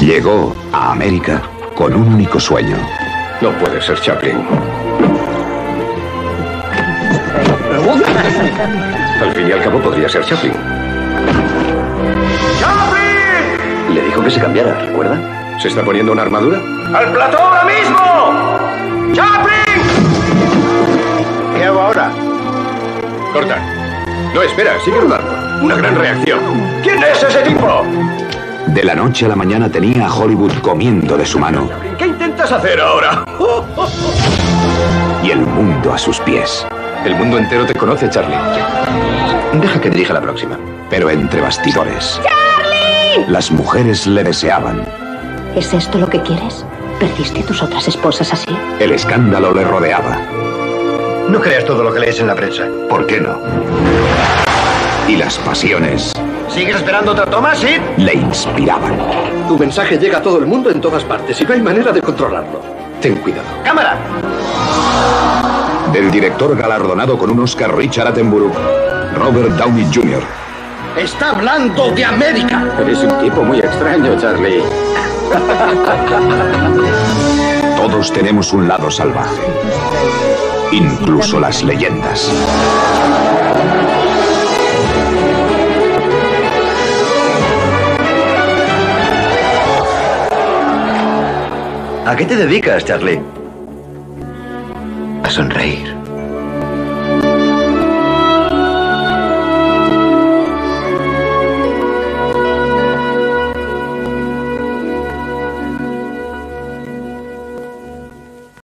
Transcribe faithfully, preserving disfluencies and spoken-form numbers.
Llegó a América con un único sueño. No puede ser Chaplin. Al fin y al cabo podría ser Chaplin. ¡Chaplin! Le dijo que se cambiara, ¿recuerda? ¿Se está poniendo una armadura? ¡Al plató ahora mismo! ¡Chaplin! ¿Qué hago ahora? Corta. No, espera, sigue rodando. Una gran reacción. ¿Quién es ese tipo? De la noche a la mañana tenía a Hollywood comiendo de su mano. ¿Qué intentas hacer ahora? Y el mundo a sus pies. El mundo entero te conoce, Charlie. Deja que dirija la próxima. Pero entre bastidores, ¡Charlie! las mujeres le deseaban. ¿Es esto lo que quieres? ¿Perdiste a tus otras esposas así? El escándalo le rodeaba. No creas todo lo que lees en la prensa. ¿Por qué no? Y las pasiones ¿Sigues esperando otra toma, Sid? le inspiraban. Tu mensaje llega a todo el mundo en todas partes y no hay manera de controlarlo. Ten cuidado. ¡Cámara! Del director galardonado con un Oscar Richard Attenborough, Robert Downey junior ¡Está hablando de América! Eres un tipo muy extraño, Charlie. Todos tenemos un lado salvaje. Incluso las leyendas. ¿A qué te dedicas, Charlie? A sonreír.